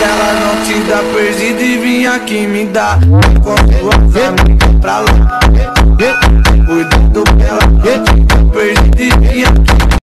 ela não te dá perdida e vim aqui me dar. Enquanto as amigas pra lá.